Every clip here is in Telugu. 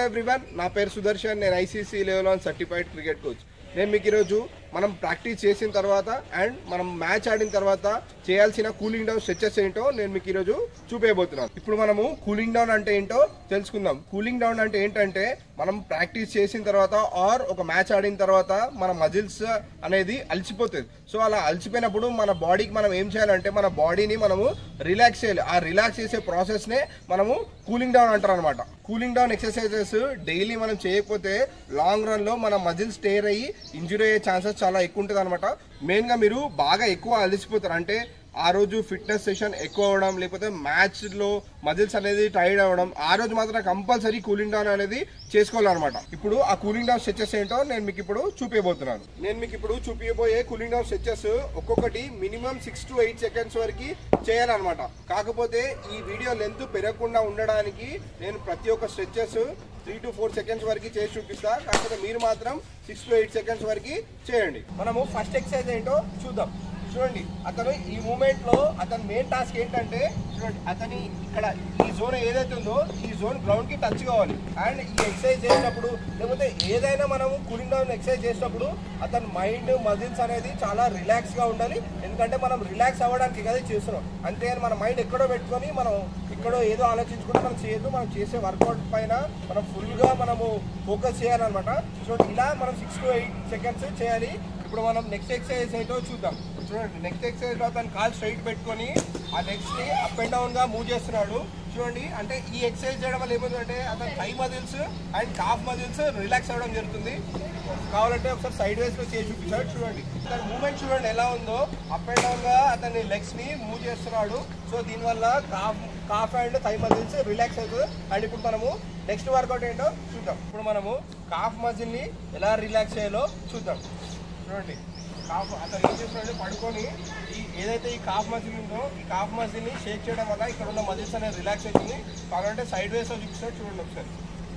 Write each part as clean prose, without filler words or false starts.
ఎవ్రీవన్, నా పేరు సుదర్శన్. నేను ICC level 1 certified cricket coach. నేను మీకు ఈరోజు మనం ప్రాక్టీస్ చేసిన తర్వాత అండ్ మనం మ్యాచ్ ఆడిన తర్వాత చేయాల్సిన కూలింగ్ డౌన్ స్ట్రెచెస్ ఏంటో నేను మీకు ఈరోజు చూపించబోతున్నాను. ఇప్పుడు మనము కూలింగ్ డౌన్ అంటే ఏంటో తెలుసుకుందాం. కూలింగ్ డౌన్ అంటే ఏంటంటే మనం ప్రాక్టీస్ చేసిన తర్వాత ఆర్ ఒక మ్యాచ్ ఆడిన తర్వాత మన మజిల్స్ అనేది అలసిపోతుంది. సో అలా అలసిపోయినప్పుడు మన బాడీకి మనం ఏం చేయాలంటే మన బాడీని మనము రిలాక్స్ చేయాలి. ఆ రిలాక్స్ చేసే ప్రాసెస్నే మనము కూలింగ్ డౌన్ అంటారు అనమాట. కూలింగ్ డౌన్ ఎక్సర్సైజెస్ డైలీ మనం చేయకపోతే లాంగ్ రన్ లో మన మజిల్స్ టేర్ అయ్యి ఇంజురీ అయ్యే ఛాన్సెస్ చాలా ఎక్కువ ఉంటుంది అనమాట. మెయిన్గా మీరు బాగా ఎక్కువ అలసిపోతారు అంటే ఆ రోజు ఫిట్నెస్ సెషన్ ఎక్కువ అవ్వడం, లేకపోతే మ్యాచ్లో మజిల్స్ అనేది టైర్డ్ అవ్వడం, ఆ రోజు మాత్రం కంపల్సరీ కూలింగ్ డౌన్ అనేది చేసుకోవాలన్నమాట. ఇప్పుడు ఆ కూలింగ్ డౌన్ స్ట్రెచెస్ ఏంటో నేను మీకు ఇప్పుడు చూపించబోతున్నాను. నేను మీకు ఇప్పుడు చూపించబోయే కూలింగ్ డౌన్ స్ట్రెచెస్ ఒక్కొక్కటి మినిమం 6 to 8 సెకండ్స్ వరకు చేయాలన్నమాట. కాకపోతే ఈ వీడియో లెంత్ పెరగకుండా ఉండడానికి నేను ప్రతి ఒక్క స్ట్రెచెస్ 3 to 4 సెకండ్స్ వరకు చేసి చూపిస్తా. కాకపోతే మీరు మాత్రం 6 to 8 సెకండ్స్ వరకు చేయండి. మనము ఫస్ట్ ఎక్సర్సైజ్ ఏంటో చూద్దాం. చూడండి, అతను ఈ మూమెంట్ లో అతని మెయిన్ టాస్క్ ఏంటంటే చూడండి, అతని ఇక్కడ ఈ జోన్ ఏదైతే ఉందో ఈ జోన్ గ్రౌండ్ కి టచ్ కావాలి. అండ్ ఈ ఎక్సర్సైజ్ చేసినప్పుడు లేకపోతే ఏదైనా మనము కూలింగ్ డౌన్ ఎక్సర్సైజ్ చేసినప్పుడు అతని మైండ్ మజిల్స్ అనేది చాలా రిలాక్స్ గా ఉండాలి. ఎందుకంటే మనం రిలాక్స్ అవ్వడానికి కదా చేస్తున్నాం. అంతేగాని మన మైండ్ ఎక్కడో పెట్టుకొని మనం ఇక్కడో ఏదో ఆలోచించుకుంటే మనం చేయొద్దు. మనం చేసే వర్కౌట్ పైన మనం ఫుల్ గా మనము ఫోకస్ చేయాలన్నమాట. చూడండి, ఇలా మనం 6 to 8 సెకండ్స్ చేయాలి. ఇప్పుడు మనం నెక్స్ట్ ఎక్సర్సైజ్ ఏంటో చూద్దాం. చూడండి, నెక్స్ట్ ఎక్సర్సైజ్ లో అతను కాల్ స్ట్రైట్ పెట్టుకొని ఆ లెగ్స్ ని అప్ అండ్ డౌన్ గా మూవ్ చేస్తున్నాడు. చూడండి, అంటే ఈ ఎక్సర్సైజ్ చేయడం వల్ల ఏమవుతుందంటే అతని thigh muscles and calf muscles relax అవ్వడం జరుగుతుంది. కావాలంటే ఒకసారి సైడ్ వేస్ లో చేసి చూపించాడు. చూడండి, అతని మూవ్మెంట్ చూడండి ఎలా ఉందో, అప్ అండ్ డౌన్ గా అతని లెగ్స్ ని మూవ్ చేస్తున్నాడు. సో దీనివల్ల calf and thigh muscles relax అవుతుంది. అండ్ ఇప్పుడు మనము నెక్స్ట్ వర్కౌట్ ఏంటో చూద్దాం. ఇప్పుడు మనము కాఫ్ మజిల్ ని ఎలా రిలాక్స్ చేయాలో చూద్దాం. చూడండి, కాఫ్ అతను ఏం చేస్తున్నాడు, పడుకొని ఏదైతే ఈ కాఫ్ మజిల్ ఉందో ఈ కాఫ్ మజిల్ని షేక్ చేయడం వల్ల ఇక్కడ ఉన్న మజిల్స్ అనేది రిలాక్స్ అవుతుంది. కావాలంటే సైడ్ వేస్లో చూపిస్తాడు. చూడండి ఒకసారి,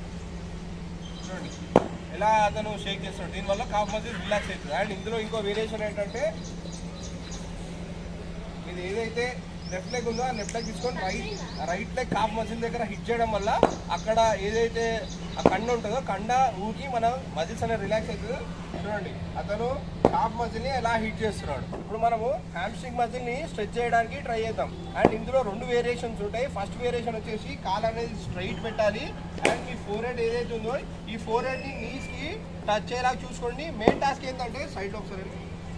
చూడంండి ఎలా అతను షేక్ చేస్తాడు. దీనివల్ల కాఫ్ మజిల్ రిలాక్స్ అవుతుంది. అండ్ ఇందులో ఇంకో వేరియేషన్ ఏంటంటే ఇది ఏదైతే లెఫ్ట్ లెగ్ ఉందో ఆ లెఫ్ట్ లెగ్ తీసుకొని రైట్ లెగ్ కాఫ్ మజిల్ దగ్గర హిట్ చేయడం వల్ల అక్కడ ఏదైతే ఆ కండ ఉంటుందో కండ ఊకి మన మజిల్స్ అనేది రిలాక్స్ అవుతుంది. చూడండి, అతను కాఫ్ మజిల్ని ఎలా హిట్ చేస్తున్నాడు. ఇప్పుడు మనము హ్యామ్స్ట్రింగ్ మజిల్ని స్ట్రెచ్ చేయడానికి ట్రై చేద్దాం. అండ్ ఇందులో 2 వేరియేషన్స్ ఉంటాయి. ఫస్ట్ వేరియేషన్ వచ్చేసి కాల్ అనేది స్ట్రైట్ పెట్టాలి. అండ్ మీ ఫోర్ హెడ్ ఏదైతే ఉందో ఈ ఫోర్ హెడ్ని నీస్కి టచ్ అయ్యేలాగా చూసుకోండి. మెయిన్ టాస్క్ ఏంటంటే సైడ్ ఒకసారి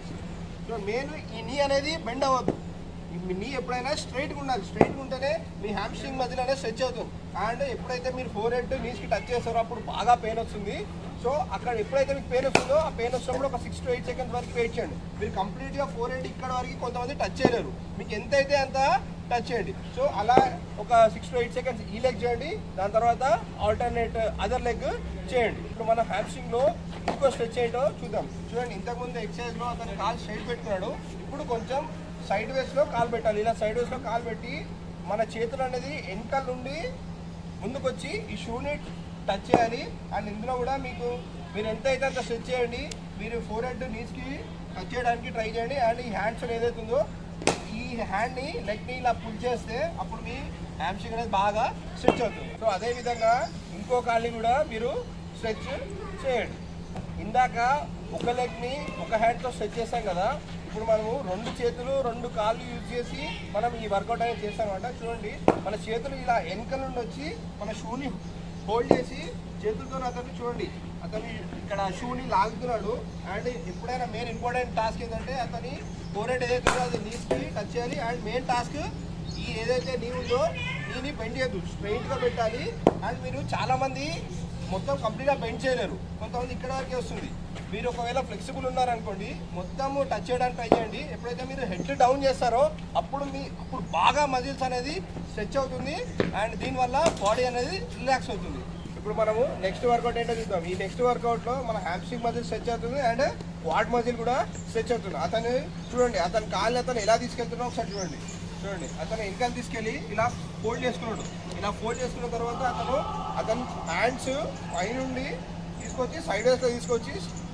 మెయిన్ ఈ నీ అనేది బెండ్ అవ్వద్దు. మీ నీ ఎప్పుడైనా స్ట్రైట్గా ఉండాలి. స్ట్రైట్గా ఉంటేనే మీ హ్యామ్స్ట్రింగ్ మజిల్ అనేది స్ట్రెచ్ అవుతుంది. అండ్ ఎప్పుడైతే మీరు ఫోర్ హెడ్ నీస్కి టచ్ చేస్తారో అప్పుడు బాగా పెయిన్ వస్తుంది. సో అక్కడ ఎప్పుడైతే మీకు పెయిన్ వస్తుందో ఆ పెయిన్ వచ్చినప్పుడు ఒక 6 to 8 సెకండ్స్ వరకు వెయిట్ చేయండి. మీరు కంప్లీట్గా ఫోర్ హెడ్ ఇక్కడ వరకు కొంతమంది టచ్ చేయలేరు. మీకు ఎంత అయితే అంత టచ్ చేయండి. సో అలా ఒక 6 to 8 సెకండ్స్ ఈ లెగ్ చేయండి. దాని తర్వాత ఆల్టర్నేట్ అదర్ లెగ్ చేయండి. ఇప్పుడు మన హ్యామ్స్ట్రింగ్లో ఇంకో స్ట్రెచ్ ఏంటో చూద్దాం. చూడండి, ఇంతకుముందు ఎక్సర్సైజ్లో అతను కాల్ స్ట్రైట్ పెట్టుకున్నాడు. ఇప్పుడు కొంచెం సైడ్ వేస్లో కాల్ పెట్టాలి. ఇలా సైడ్ వేస్లో కాల్ పెట్టి మన చేతులు అనేది వెనకాల నుండి ముందుకొచ్చి ఈ షూని టచ్ చేయాలి. అండ్ ఇందులో కూడా మీరు ఎంత అయితే అంత స్ట్రెచ్ చేయండి. మీరు ఫోర్ హెడ్ నీస్కి టచ్ చేయడానికి ట్రై చేయండి. అండ్ ఈ హ్యాండ్స్ ఏదైతే ఉందో ఈ హ్యాండ్ని లెగ్ని ఇలా పుల్ చేస్తే అప్పుడు మీ హ్యామ్స్ట్రింగ్ అనేది బాగా స్ట్రెచ్ అవుతుంది. సో అదేవిధంగా ఇంకో కాల్ని కూడా మీరు స్ట్రెచ్ చేయండి. ఇందాక ఒక లెగ్ని ఒక హ్యాండ్తో స్ట్రెచ్ చేస్తాం కదా, ఇప్పుడు మనము 2 చేతులు 2 కాళ్ళు యూజ్ చేసి మనం ఈ వర్కౌట్ అనేది చేస్తామన్నమాట. చూడండి, మన చేతులు ఇలా వెనక నుండి వచ్చి మన షూని హోల్డ్ చేసి చేతులతో అతను చూడండి అతను ఇక్కడ షూని లాగుతున్నాడు. అండ్ ఎప్పుడైనా మెయిన్ ఇంపార్టెంట్ టాస్క్ ఏంటంటే అతని ఫోర్ హెడ్ ఏదైతే ఉందో అది నీస్కి టచ్ చేయాలి. అండ్ మెయిన్ టాస్క్ ఈ ఏదైతే నీ ఉందో నీని బెండ్ చేయద్దు, స్ట్రైట్గా పెట్టాలి. అండ్ మీరు చాలామంది మొత్తం కంప్లీట్గా బెండ్ చేయలేరు. కొంతమంది ఇక్కడ వరకే వస్తుంది. మీరు ఒకవేళ ఫ్లెక్సిబుల్ ఉన్నారనుకోండి మొత్తం టచ్ చేయడానికి ట్రై చేయండి. ఎప్పుడైతే మీరు హెడ్ డౌన్ చేస్తారో అప్పుడు బాగా మజిల్స్ అనేది స్ట్రెచ్ అవుతుంది. అండ్ దీనివల్ల బాడీ అనేది రిలాక్స్ అవుతుంది. ఇప్పుడు మనము నెక్స్ట్ వర్కౌట్ ఏంటో చూద్దాం. ఈ నెక్స్ట్ వర్కౌట్లో మన హ్యామ్స్ట్రింగ్ మజిల్ స్ట్రెచ్ అవుతుంది అండ్ క్వాడ్ మజిల్ కూడా స్ట్రెచ్ అవుతుంది. అతను చూడండి, అతని కాళ్ళు అతను ఎలా తీసుకెళ్తున్నా ఒకసారి చూడండి. అతను వెనకాల తీసుకెళ్ళి ఇలా ఫోల్డ్ చేసుకున్నాడు. ఇలా ఫోల్డ్ చేసుకున్న తర్వాత అతను హ్యాండ్స్ పైనుండి తీసుకొచ్చి సైడ్ వేస్లో తీసుకొచ్చి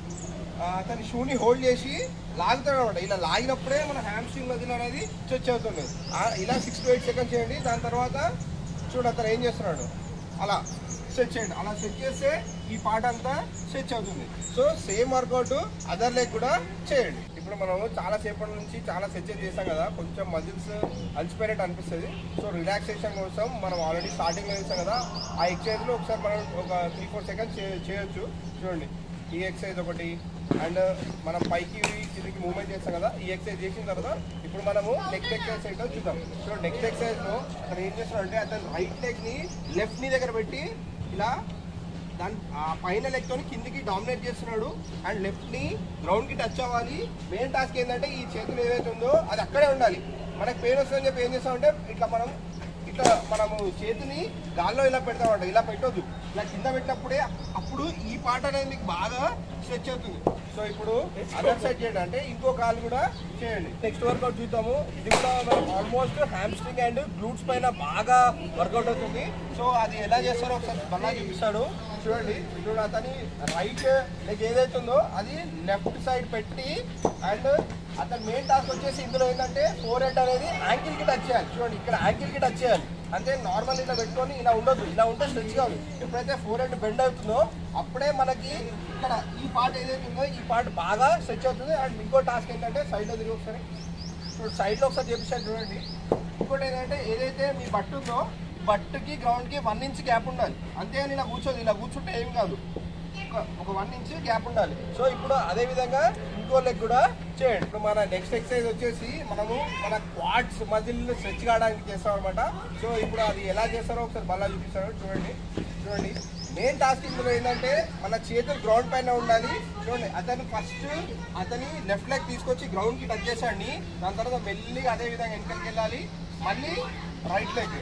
అతని షూని హోల్డ్ చేసి లాగుతాడు అనమాట. ఇలా లాగినప్పుడే మన హ్యామ్స్ట్రింగ్ మజిల్ అనేది స్ట్రెచ్ అవుతుంది. ఇలా 6 to 8 సెకండ్స్ చేయండి. దాని తర్వాత చూడండి అతను ఏం చేస్తున్నాడు, అలా స్ట్రెచ్ చేయండి. అలా స్ట్రెచ్ చేస్తే ఈ పార్ట్ అంతా స్ట్రెచ్ అవుతుంది. So same workout other leg కూడా చేయండి. ఇప్పుడు మనం చాలా సేపటి నుంచి చాలా స్ట్రెచెస్ చేసాం కదా, కొంచెం మజిల్స్ అలసిపోయినట్టు అనిపిస్తుంది. సో రిలాక్సేషన్ కోసం మనం ఆల్రెడీ స్టార్టింగ్లో చేసాం కదా, ఆ ఎక్సర్సైజ్లో ఒకసారి మనం ఒక 3-4 సెకండ్స్ చేయొచ్చు. చూడండి, ఈ ఎక్సర్సైజ్ ఒకటి, అండ్ మనం పైకి కిందకి మూవ్మెంట్ చేస్తాం కదా, ఈ ఎక్సర్సైజ్ చేసిన తర్వాత ఇప్పుడు మనము నెక్స్ట్ ఎక్సర్సైజ్ ఏంటో చూద్దాం. సో నెక్స్ట్ ఎక్సర్సైజ్లో అతను ఏం చేస్తున్నాడంటే, అతను రైట్ లెగ్ని లెఫ్ట్ నీ దగ్గర పెట్టి ఇలా దాని పైన లెగ్తో కిందికి డామినేట్ చేస్తున్నాడు, అండ్ లెఫ్ట్ని గ్రౌండ్కి టచ్ అవ్వాలి. మెయిన్ టాస్క్ ఏంటంటే ఈ చేతులు ఏదైతే ఉందో అది అక్కడే ఉండాలి. మనకు పెయిన్ వస్తుందని చెప్పి ఏం చేస్తామంటే ఇట్లా మనము చేతిని గాల్లో ఇలా పెడతామంట, ఇలా పెట్టొద్దు. ఇలా కింద పెట్టినప్పుడే అప్పుడు ఈ పార్ట్ అనేది మీకు బాగా స్ట్రెచ్ అవుతుంది. సో ఇప్పుడు అదర్ సైడ్ చేయండి, అంటే ఇంకో కాలు కూడా చేయండి. నెక్స్ట్ వర్కౌట్ చూద్దాము. ఇది కూడా మనం ఆల్మోస్ట్ హ్యామ్స్ట్రింగ్ అండ్ గ్లూట్స్ పైన బాగా వర్కౌట్ అవుతుంది. సో అది ఎలా చేస్తారో ఒకసారి బలా చూపిస్తాడు. చూడండి, ఇప్పుడు అతని రైట్ లెగ్ ఏదైతే ఉందో అది లెఫ్ట్ సైడ్ పెట్టి, అండ్ అతని మెయిన్ టాస్క్ వచ్చేసి ఇందులో ఏంటంటే ఫోర్ హెడ్ అనేది యాంకిల్కి టచ్ చేయాలి. చూడండి, ఇక్కడ యాంకిల్కి టచ్ చేయాలి. అంటే నార్మల్ ఇలా పెట్టుకొని ఇలా ఉండొద్దు, ఇలా ఉంటే స్ట్రెచ్ కాదు. ఎప్పుడైతే ఫోర్ హెడ్ బెండ్ అవుతుందో అప్పుడే మనకి ఇక్కడ ఈ పార్ట్ ఏదైతే ఉందో ఈ పార్ట్ బాగా స్ట్రెచ్ అవుతుంది. అండ్ ఇంకో టాస్క్ ఏంటంటే సైడ్లో తిరిగి ఒకసారి సైడ్లో ఒకసారి చేపిస్తాను. చూడండి, ఇంకోటి ఏంటంటే ఏదైతే మీ బట్టు ఉందో బట్టుకి గ్రౌండ్కి 1 ఇంచ్ గ్యాప్ ఉండాలి. అంతేగాని ఇలా కూర్చోదు, ఇలా కూర్చుంటే ఏం కాదు, ఒక 1 ఇంచ్ గ్యాప్ ఉండాలి. సో ఇప్పుడు అదే విధంగా ఇంకో లెగ్ కూడా చేయండి. ఇప్పుడు మన నెక్స్ట్ ఎక్సర్సైజ్ వచ్చేసి మనము మన క్వాడ్స్ మజిల్ స్ట్రెచ్ కావడానికి చేస్తాం అనమాట. సో ఇప్పుడు అది ఎలా చేస్తారో ఒకసారి బలా చూపిస్తారో చూడండి. మెయిన్ టాస్క్ ఇందులో ఏంటంటే మన చేతులు గ్రౌండ్ పైన ఉండాలి. చూడండి, అతని లెఫ్ట్ లెగ్ తీసుకొచ్చి గ్రౌండ్కి టచ్ చేసాండి. దాని తర్వాత మెల్లిగా అదే విధంగా వెనకలికి వెళ్ళాలి. మళ్ళీ రైట్ లెగ్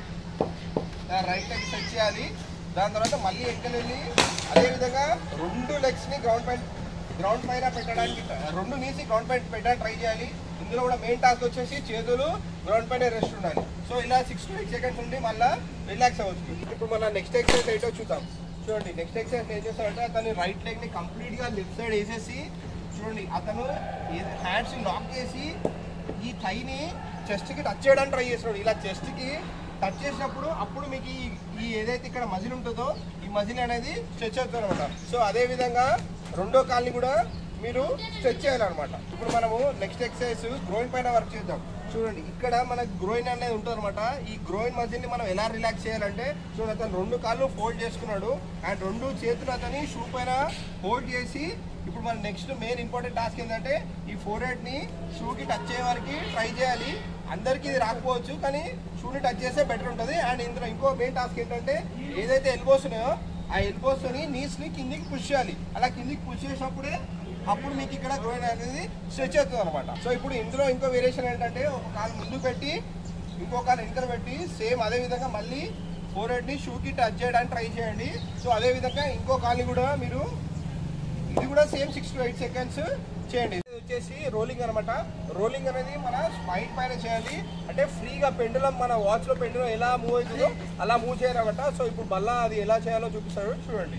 సెట్ చేయాలి. దాని తర్వాత మళ్ళీ వెనకలు వెళ్ళి అదేవిధంగా 2 లెగ్స్ని గ్రౌండ్ పైన పెట్టడానికి 2 నీసి గ్రౌండ్ పైన పెట్టడానికి ట్రై చేయాలి. ఇందులో కూడా మెయిన్ టాస్క్ వచ్చేసి చేతులు గ్రౌండ్ పైన రెస్ట్ ఉండాలి. సో ఇలా 6 to 8 seconds ఉండి మళ్ళీ రిలాక్స్ అవ్వచ్చు. ఇప్పుడు మన నెక్స్ట్ ఎక్సర్సైజ్ ఏంటో చూద్దాం. చూడండి, నెక్స్ట్ ఎక్సర్సైజ్ ఏం చేస్తాడంటే అతని రైట్ లెగ్ని కంప్లీట్గా లెఫ్ట్ సైడ్ వేసేసి, చూడండి అతను హ్యాండ్స్ని లాక్ చేసి ఈ థైని చెస్ట్కి టచ్ చేయడానికి ట్రై చేస్తున్నాడు. ఇలా చెస్ట్కి టచ్ చేసినప్పుడు అప్పుడు మీకు ఈ ఏదైతే ఇక్కడ మజిల్ ఉంటుందో ఈ మజిల్ అనేది స్ట్రెచ్ అవుతుంది అనమాట. సో అదేవిధంగా రెండో కాల్ని కూడా మీరు స్ట్రెచ్ చేయాలన్నమాట. ఇప్పుడు మనము నెక్స్ట్ ఎక్సర్సైజ్ గ్రోయిన్ పైన వర్క్ చేద్దాం. చూడండి, ఇక్కడ మనకు గ్రోయిన్ అనేది ఉంటుంది అనమాట. ఈ గ్రోయిన్ మజిల్ని మనం ఎలా రిలాక్స్ చేయాలంటే, చూడండి అతను 2 కాళ్ళు ఫోల్డ్ చేసుకున్నాడు, అండ్ 2 చేతులు అతని షూ పైన హోల్డ్ చేసి, ఇప్పుడు మన నెక్స్ట్ మెయిన్ ఇంపార్టెంట్ టాస్క్ ఏంటంటే ఈ ఫోర్ హెడ్ని షూకి టచ్ అయ్యే వరకు ట్రై చేయాలి. అందరికీ ఇది రాకపోవచ్చు, కానీ షూని టచ్ చేస్తే బెటర్ ఉంటుంది. అండ్ ఇందులో ఇంకో మెయిన్ టాస్క్ ఏంటంటే ఏదైతే ఎల్బోస్ ఉన్నాయో ఆ ఎల్బోస్తోని నీస్ని కిందికి పుష్ చేయాలి. అలా కిందికి పుష్ చేసినప్పుడే అప్పుడు మీకు ఇక్కడ గ్రోయిన్ అనేది స్ట్రెచ్ అవుతుంది అనమాట. సో ఇప్పుడు ఇందులో ఇంకో వేరియేషన్ ఏంటంటే ఒక కాలు ముందు పెట్టి ఇంకో కాలు వెనక పెట్టి సేమ్ అదే విధంగా మళ్ళీ ఫోర్ హెడ్ని షూకి టచ్ చేయడానికి ట్రై చేయండి. సో అదేవిధంగా ఇంకో కాల్ని కూడా మీరు ఇది కూడా సేమ్ 6 to 8 seconds చేయండి. ఇది వచ్చేసి రోలింగ్ అనమాట. రోలింగ్ అనేది మన స్పైన్ పైన చేయాలి. అంటే ఫ్రీగా పెండులం మన వాచ్లో పెండులం ఎలా మూవ్ అవుతుందో అలా మూవ్ చేయాలన్నమాట. సో ఇప్పుడు మళ్ళీ అది ఎలా చేయాలో చూపిస్తాడు. చూడండి,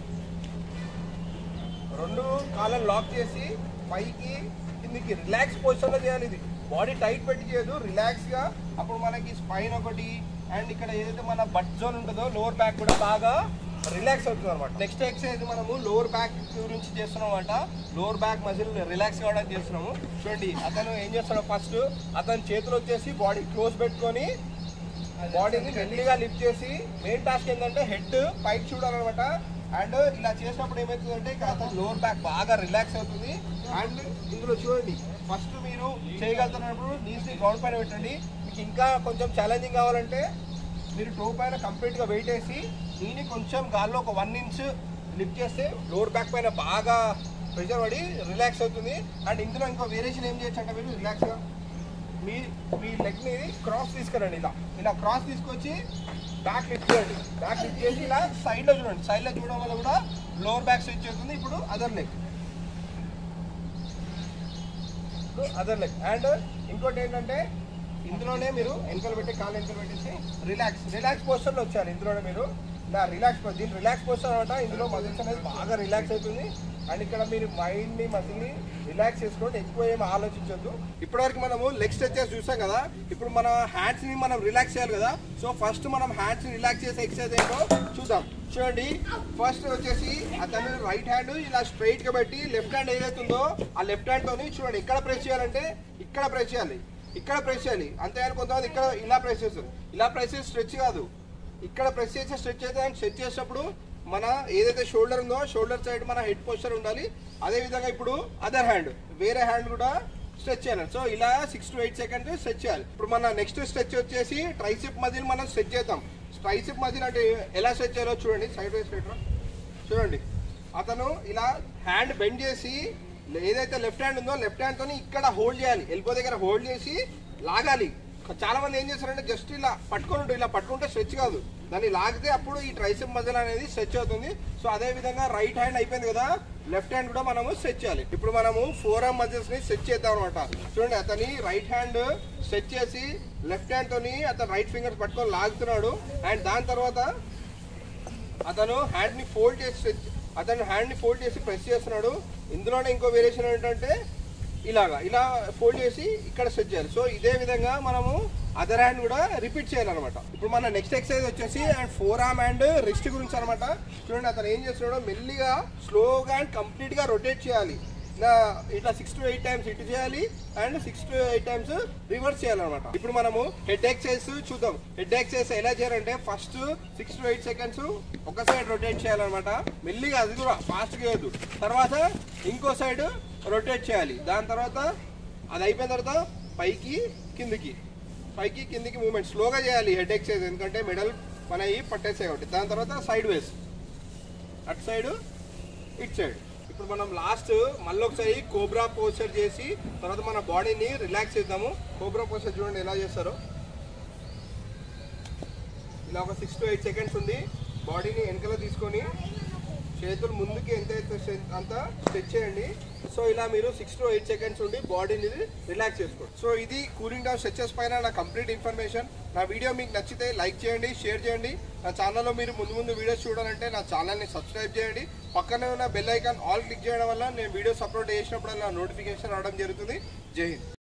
2 కాళ్ళను లాక్ చేసి పైకి కిందికి రిలాక్స్ పొజిషన్లో చేయాలి. ఇది బాడీ టైట్ పెట్టి చేయదు, రిలాక్స్గా. అప్పుడు మనకి స్పైన్ ఒకటి అండ్ ఇక్కడ ఏదైతే మన బట్ జోన్ ఉంటుందో లోవర్ బ్యాక్ కూడా బాగా రిలాక్స్ అవుతుంది అనమాట. నెక్స్ట్ ఎక్సర్సైజ్ మనము లోవర్ బ్యాక్ గురించి చేస్తున్నాం అనమాట. లోవర్ బ్యాక్ మజిల్ రిలాక్స్ కావడానికి చేస్తున్నాము. చూడండి, అతను ఏం చేస్తాడో ఫస్ట్ అతని చేతులు వచ్చేసి బాడీ క్లోజ్ పెట్టుకొని బాడీని మెల్లిగా లిఫ్ట్ చేసి, మెయిన్ టాస్క్ ఏంటంటే హెడ్ పైకి చూడాలన్నమాట. అండ్ ఇలా చేసినప్పుడు ఏమవుతుందంటే అతను లోవర్ బ్యాక్ బాగా రిలాక్స్ అవుతుంది. అండ్ ఇందులో చూడండి, ఫస్ట్ మీరు చేయగలుగుతున్నప్పుడు నీస్ని గ్రౌండ్ పైన పెట్టండి. మీకు ఇంకా కొంచెం ఛాలెంజింగ్ కావాలంటే మీరు టో పైన కంప్లీట్గా వెయిట్ వేసి దీన్ని కొంచెం గాల్లో ఒక 1 inch లిఫ్ట్ చేస్తే లోవర్ బ్యాక్ పైన బాగా ప్రెషర్ పడి రిలాక్స్ అవుతుంది. అండ్ ఇందులో ఇంకో వేరియేషన్ ఏం చేయొచ్చు అంటే మీరు రిలాక్స్గా మీ లెగ్ని క్రాస్ తీసుకురండి. ఇలా క్రాస్ తీసుకొచ్చి బ్యాక్ లిఫ్ట్ చేయండి. బ్యాక్ లిఫ్ట్ చేసి ఇలా సైడ్లో చూడండి. సైడ్లో చూడడం వల్ల కూడా లోవర్ బ్యాక్ స్ట్రెచ్ అవుతుంది. ఇప్పుడు అదర్ లెగ్ అండ్ ఇంకోటి ఏంటంటే ఇందులోనే మీరు వెనకలు పెట్టి కాళ్ళు వెనకలు పెట్టేసి రిలాక్స్ పోస్టర్లో వచ్చారు. ఇందులోనే మీరు ఇలా రిలాక్స్ పోస్టర్ అనమాట. ఇందులో మజిల్స్ అనేది బాగా రిలాక్స్ అవుతుంది. అండ్ ఇక్కడ మీరు మైండ్ ని మజిల్ని రిలాక్స్ చేసుకోండి, ఎక్కువ ఏం ఆలోచించొద్దు. ఇప్పటివరకు మనము లెగ్ స్ట్రెచెస్ చూసాం కదా, ఇప్పుడు మన హ్యాండ్స్ ని మనం రిలాక్స్ చేయాలి కదా. సో ఫస్ట్ మనం హ్యాండ్స్ ని రిలాక్స్ చేసే ఎక్సర్సైజ్ ఏంటో చూద్దాం. చూడండి, ఫస్ట్ వచ్చేసి అతను రైట్ హ్యాండ్ ఇలా స్ట్రైట్ గా పెట్టి లెఫ్ట్ హ్యాండ్ ఏదైతే ఉందో ఆ లెఫ్ట్ హ్యాండ్ తోని చూడండి ఎక్కడ ప్రెస్ చేయాలంటే ఇక్కడ ప్రెస్ చేయాలి, ఇక్కడ ప్రెస్ చేయాలి. అంతేగాని కొంతమంది ఇక్కడ ఇలా ప్రెస్ చేస్తారు, ఇలా ప్రెస్ చేసి స్ట్రెచ్ కాదు, ఇక్కడ ప్రెస్ చేసి స్ట్రెచ్ అయితే స్ట్రెచ్ చేసేటప్పుడు మన ఏదైతే షోల్డర్ ఉందో షోల్డర్ సైడ్ మన హెడ్ పోస్చర్ ఉండాలి. అదే విధంగా ఇప్పుడు అదర్ హ్యాండ్ వేరే హ్యాండ్ కూడా స్ట్రెచ్ చేయాలి. సో ఇలా 6 to 8 seconds స్ట్రెచ్ చేయాలి. ఇప్పుడు మన నెక్స్ట్ స్ట్రెచ్ వచ్చేసి ట్రైసెప్ మజిల్ మనం స్ట్రెచ్ చేద్దాం. ట్రైసెప్ మజిల్ అంటే ఎలా స్ట్రెచ్ చేయాలో చూడండి. సైడ్ వైజ్ పెట్టరా చూడండి, అతను ఇలా హ్యాండ్ బెండ్ చేసి ఏదైతే లెఫ్ట్ హ్యాండ్ ఉందో లెఫ్ట్ హ్యాండ్ తోని ఇక్కడ హోల్డ్ చేయాలి, ఎల్బో దగ్గర హోల్డ్ చేసి లాగాలి. చాలా మంది ఏం చేస్తారంటే జస్ట్ ఇలా పట్టుకొని ఉంటారు, ఇలా పట్టుకుంటే స్ట్రెచ్ కాదు, దాన్ని లాగితే అప్పుడు ఈ ట్రైసెప్ మజిల్ అనేది స్ట్రెచ్ అవుతుంది. సో అదే విధంగా రైట్ హ్యాండ్ అయిపోయింది కదా, లెఫ్ట్ హ్యాండ్ కూడా మనము స్ట్రెచ్ చేయాలి. ఇప్పుడు మనము ఫోర్ ఆర్మ్ మజిల్స్ ని స్ట్రెచ్ చేద్దాం అనమాట. చూడండి, అతని రైట్ హ్యాండ్ స్ట్రెచ్ చేసి లెఫ్ట్ హ్యాండ్ తోని అతను రైట్ ఫింగర్స్ పట్టుకొని లాగుతున్నాడు. అండ్ దాని తర్వాత అతను హ్యాండ్ ని ఫోల్డ్ చేసి ప్రెస్ చేస్తున్నాడు. ఇందులోనే ఇంకో వేరియేషన్ ఏంటంటే ఇలా ఫోల్డ్ చేసి ఇక్కడ స్ట్రెచ్ చేయాలి. సో ఇదే విధంగా మనము అదర్ హ్యాండ్ కూడా రిపీట్ చేయాలన్నమాట. ఇప్పుడు మన నెక్స్ట్ ఎక్సర్సైజ్ వచ్చేసి and forearm and wrist గురించి అనమాట. చూడండి, అతను ఏం చేస్తున్నాడో మెల్లిగా స్లోగా అండ్ కంప్లీట్ గా రొటేట్ చేయాలి. ఇట్లా 6 to 8 times ఇటు చేయాలి అండ్ 6 to 8 times రివర్స్ చేయాలన్నమాట. ఇప్పుడు మనము హెడ్ ఎక్సర్సైజ్ చూద్దాం. హెడ్ ఎక్సర్సైజ్ ఎలా చేయాలంటే ఫస్ట్ 6 to 8 seconds ఒక సైడ్ రొటేట్ చేయాలన్నమాట, మెల్లిగా, అది కూడా ఫాస్ట్ చేయొద్దు. తర్వాత ఇంకో సైడ్ రొటేట్ చేయాలి. దాని తర్వాత అది అయిపోయిన తర్వాత పైకి కిందికి మూమెంట్ స్లోగా చేయాలి హెడ్ ఎక్సర్సైజ్, ఎందుకంటే మెడల్ మనవి పట్టేసాయి కాబట్టి. దాని తర్వాత సైడ్ వేస్, అటు సైడ్ ఇటు సైడ్. ఇప్పుడు మనం లాస్ట్ మళ్ళీ ఒకసారి కోబ్రా పోస్చర్ చేసి తర్వాత మన బాడీని రిలాక్స్ చేద్దాము. కోబ్రా పోస్చర్ చూడండి ఎలా చేస్తారో. ఇలా ఒక 6 to 8 seconds ఉంది. బాడీని వెనకలో తీసుకొని చేతులు ముందుకి ఎంతైతే అంత స్ట్రెచ్ చేయండి. సో ఇలా మీరు 6 to 8 seconds ఉండి బాడీని రిలాక్స్ చేసుకోండి. సో ఇది కూలింగ్ డౌన్ స్ట్రెచెస్ పైన నా కంప్లీట్ ఇన్ఫర్మేషన్. నా వీడియో మీకు నచ్చితే లైక్ చేయండి, షేర్ చేయండి. నా ఛానల్లో మీరు ముందు వీడియోస్ చూడాలంటే నా ఛానల్ని సబ్స్క్రైబ్ చేయండి. పక్కనే ఉన్న బెల్ ఐకాన్ ఆల్ క్లిక్ చేయడం వల్ల నేను వీడియోస్ అప్లోడ్ చేసినప్పుడు నా నోటిఫికేషన్ రావడం జరుగుతుంది. జై హింద్.